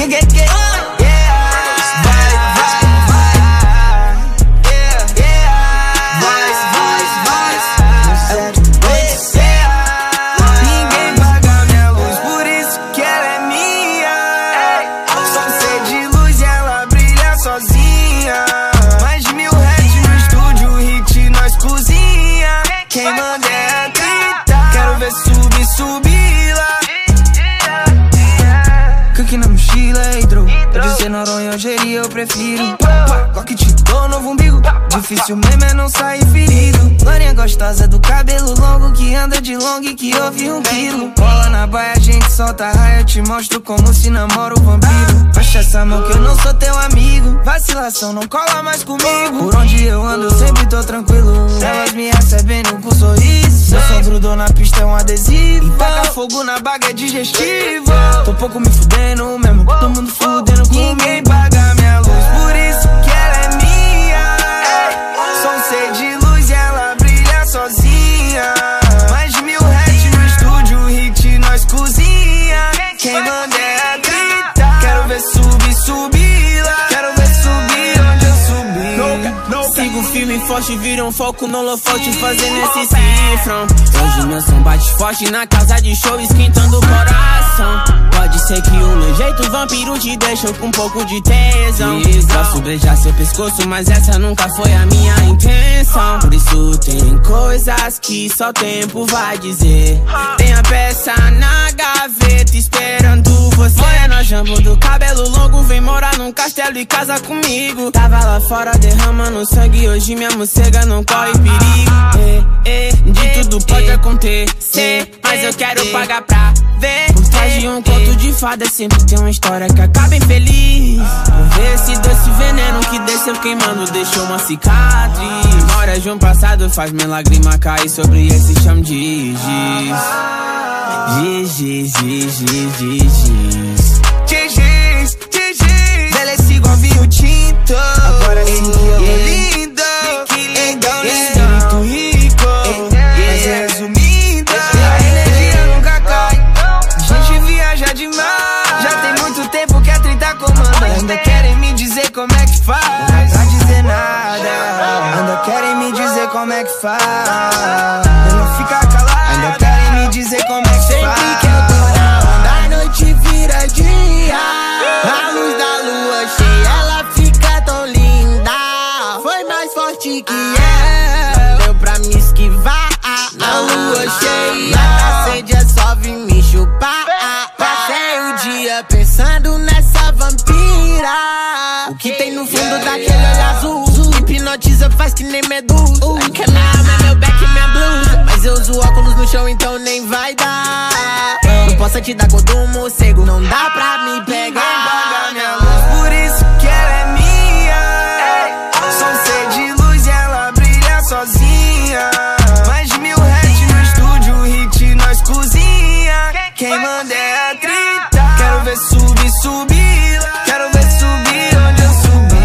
Eu prefiro Coque te dou novo umbigo. Difícil mesmo é não sair ferido. Lorinha gostosa do cabelo longo, que anda de long e que ouve 1 quilo. Bola na baia, a gente solta raia. Eu te mostro como se namora o vampiro. Fecha essa mão que eu não sou teu amigo. Vacilação não cola mais comigo. Por onde eu ando eu sempre tô tranquilo. Elas me recebendo com sorriso. Meu som grudou na pista é um adesivo. E taca fogo na baga é digestivo. Tô pouco me fudendo mesmo. Todo mundo fudendo comigo. Ninguém paga minha luz, por isso que ela é minha. Som ser de luz e ela brilha sozinha. Mais de 1000 hits no estúdio, hit nós cozinha. Quem manda é a grita. Quero ver subir, subir lá. Quero ver subir onde eu subi. Sigo firme e forte, vira um foco no holofote, fazendo esse cifrão. Hoje meu som bate forte na casa de show, esquentando o coração. Pode ser que o meu jeito vampiro te deixou com um pouco de tesão. Posso beijar seu pescoço, mas essa nunca foi a minha intenção. Por isso tem coisas que só o tempo vai dizer. Tem a peça na gaveta esperando você. Morena jambo do cabelo longo, vem morar num castelo e casa comigo. Tava lá fora derramando sangue, hoje minha morcega não corre perigo. De tudo pode acontecer, mas eu quero pagar pra ver. Por trás de um conto de fada sempre tem uma história que acaba infeliz. Vou ver esse doce veneno que desceu queimando, deixou uma cicatriz. Memória de um passado faz minha lágrima cair sobre esse chão de giz. Giz, giz, giz, giz, giz. GG's, GG's. Velha igual vinho tinto. Agora sim que eu tô lindo. Então espírito rico. Mas resumindo, a energia nunca cai. A gente viaja demais. Já tem muito tempo que a 30 comanda. Ainda querem me dizer como é que faz. Não dá pra dizer nada. Ainda querem me dizer como é que faz. Eu não ficar calado. Ainda querem me dizer como é que faz. Sempre que eu tô na onda, a noite vira dia. A luz da lua cheia, ela fica tão linda. Foi mais forte que eu, deu pra me esquivar. Na lua cheia, na sede é só vir me chupar. Passei o dia pensando nessa vampira. O que tem no fundo daquele olho azul hipnotiza, faz que nem medusa. Que minha alma é meu back e minha blusa. Mas eu uso óculos no chão, então nem vai dar. Não posso te dar conta do morcego, não dá pra me pegar. Pagar minha luz, por isso que ela é minha. Som ser de luz e ela brilha sozinha. Mais de 1000 hits no estúdio, hit nós cozinha. Quem manda é a 30. Quero ver subir, subir lá. Quero ver subir onde eu subi.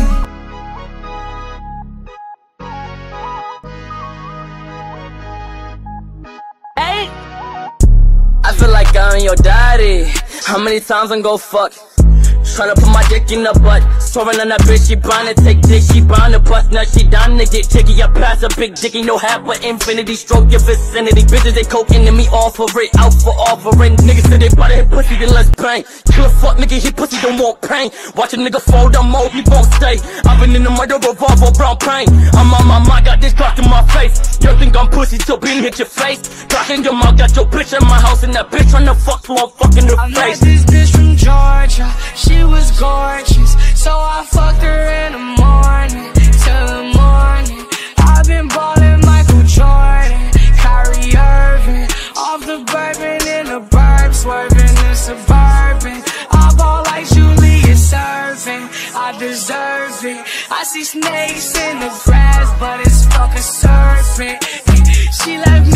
Hey, I feel like I'm your daddy. How many times I'm gon' fuck? Tryna put my dick in the butt. Swearing on that bitch, she bound to take dick, she bound to bust. Now she down to get jiggy. I pass a big dicky, no half but infinity. Stroke your vicinity. Bitches, they coking to me, all for it, out for offering. Niggas say they bout to hit pussy, then let's bang. Kill a fuck nigga, hit pussy, don't want pain. Watch a nigga fall down more, he won't stay. I've been in the murder revolver, brown pain. I'm on my mind, got this clock in my face. You think I'm pussy, till being hit your face. Clock in your mouth, got your bitch in my house, and that bitch tryna fuck, so I'm fucking her face. I met this bitch from Georgia, she was gorgeous, so I fucked her in the morning, till the morning. I've been ballin' Michael Jordan, Kyrie Irving, off the bourbon in the burb, swerving in suburban. I ball like Julius Erving, I deserve it. I see snakes in the grass, but it's fucking surfing. She left me